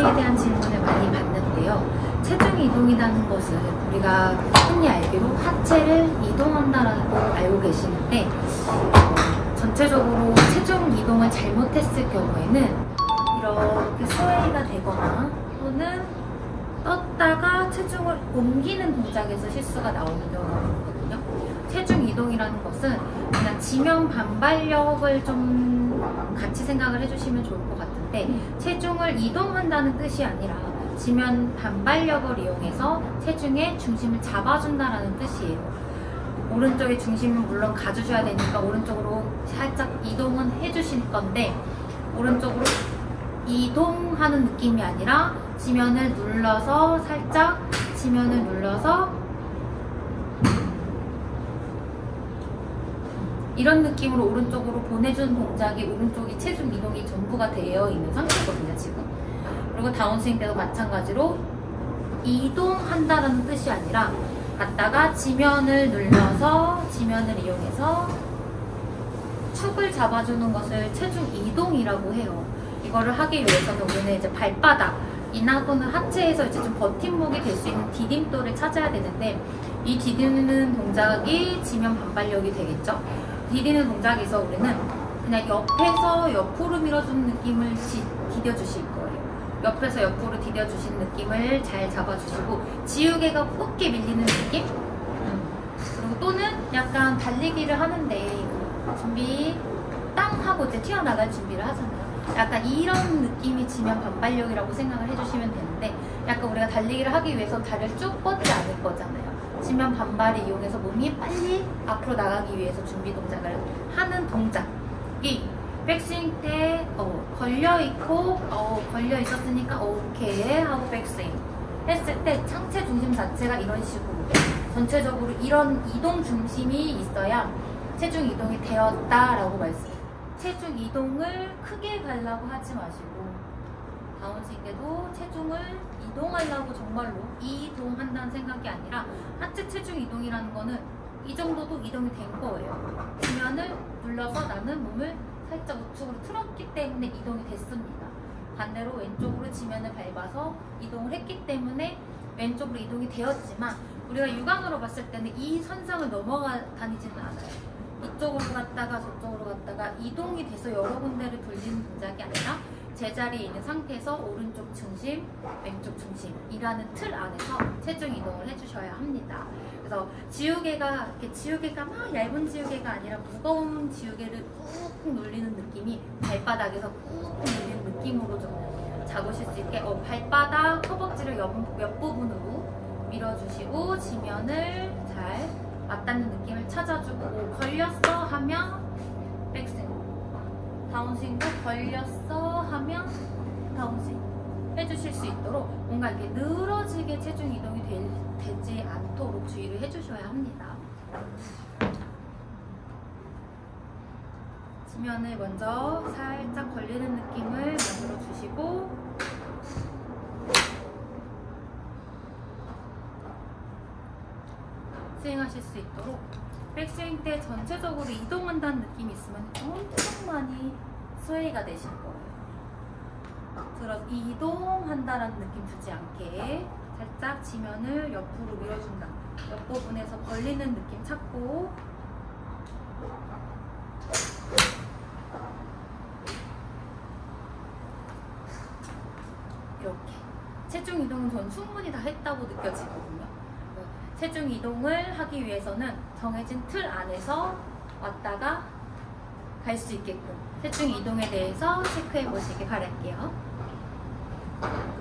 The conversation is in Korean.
이동에 대한 질문을 많이 받는데요. 체중 이동이라는 것은 우리가 흔히 알기로 하체를 이동한다라고 알고 계시는데 전체적으로 체중 이동을 잘못했을 경우에는 이렇게 스웨이가 되거나 또는 떴다가 체중을 옮기는 동작에서 실수가 나오는 경우가 있거든요. 체중 이동이라는 것은 그냥 지면 반발력을 좀 같이 생각을 해주시면 좋을 것 같은데, 체중을 이동한다는 뜻이 아니라 지면 반발력을 이용해서 체중의 중심을 잡아준다라는 뜻이에요. 오른쪽의 중심을 물론 가주셔야 되니까 오른쪽으로 살짝 이동은 해주실 건데, 오른쪽으로 이동하는 느낌이 아니라 지면을 눌러서 살짝 지면을 눌러서 이런 느낌으로 오른쪽으로 보내주는 동작이 오른쪽이 체중 이동이 전부가 되어 있는 상태거든요, 지금. 그리고 다운스윙 때도 마찬가지로 이동한다는 뜻이 아니라 갔다가 지면을 눌러서 지면을 이용해서 축을 잡아주는 것을 체중 이동이라고 해요. 이거를 하기 위해서는 우리는 이제 발바닥이나 또는 하체에서 이제 좀 버팀목이 될 수 있는 디딤돌을 찾아야 되는데, 이 디디는 동작이 지면 반발력이 되겠죠. 디디는 동작에서 우리는 그냥 옆에서 옆으로 밀어주는 느낌을 디뎌주실 거예요. 옆에서 옆으로 디뎌주신 느낌을 잘 잡아주시고, 지우개가 곱게 밀리는 느낌? 그리고 또는 약간 달리기를 하는데 준비 땅 하고 이제 튀어나갈 준비를 하잖아요. 약간 이런 느낌이 지면 반발력이라고 생각을 해주시면 되는데, 약간 우리가 달리기를 하기 위해서 다리를 쭉 뻗지 않을 거잖아요. 지면 반발을 이용해서 몸이 빨리 앞으로 나가기 위해서 준비 동작을 하는 동작이 백스윙 때 걸려있고 걸려있었으니까 오케이 하고 백스윙 했을 때 상체 중심 자체가 이런 식으로 전체적으로 이런 이동 중심이 있어야 체중 이동이 되었다라고 말씀해요. 체중 이동을 크게 가려고 하지 마시고, 다운스윙 때도 체중을 이동하려고 정말로 이동한다는 생각이 아니라 하체 체중 이동이라는 거는 이 정도도 이동이 된 거예요. 지면을 눌러서 나는 몸을 살짝 우측으로 틀었기 때문에 이동이 됐습니다. 반대로 왼쪽으로 지면을 밟아서 이동을 했기 때문에 왼쪽으로 이동이 되었지만, 우리가 육안으로 봤을 때는 이 선상을 넘어가 다니지는 않아요. 이쪽으로 갔다가 저쪽으로 갔다가 이동이 돼서 여러 군데를 돌리는 동작이 아니라 제자리에 있는 상태에서 오른쪽 중심, 왼쪽 중심이라는 틀 안에서 체중 이동을 해주셔야 합니다. 그래서 지우개가 막 얇은 지우개가 아니라 무거운 지우개를 꾹꾹 눌리는 느낌이 발바닥에서 꾹꾹 눌리는 느낌으로 좀 잡으실 수 있게 발바닥, 허벅지를 옆부분으로 밀어주시고 지면을 잘 맞닿는 느낌을 찾아주고, 걸렸어 하면 백스윙, 다운스윙도 걸렸어 하면 다운스윙 해주실 수 있도록 뭔가 이렇게 늘어지게 체중 이동이 되지 않도록 주의를 해주셔야 합니다. 지면을 먼저 살짝 걸리는 느낌을 만들어 주시고, 스윙하실 수 있도록 백스윙 때 전체적으로 이동한다는 느낌이 있으면 엄청 많이 스웨이가 되실 거예요. 이동한다라는 느낌 주지 않게 살짝 지면을 옆으로 밀어준다. 옆부분에서 걸리는 느낌 찾고, 이렇게 체중 이동은 전 충분히 다 했다고 느껴지거든요. 체중 이동을 하기 위해서는 정해진 틀 안에서 왔다가 갈 수 있게끔 체중 이동에 대해서 체크해 보시기 바랄게요.